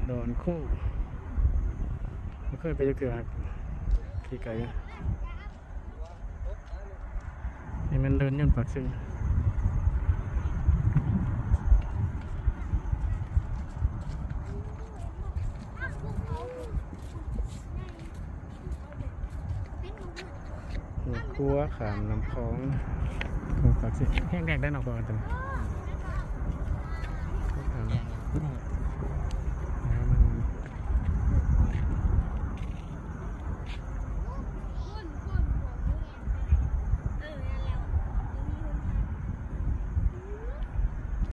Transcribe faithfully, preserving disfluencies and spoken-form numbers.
ดอนคู่ไม่เคยไปจะเกือบขี่ไก่นี่มันเดินย่นปากซึ่งหัวคั่วขามน้ำคลองปากซึ่งแห้งแดกได้หนอกก่อน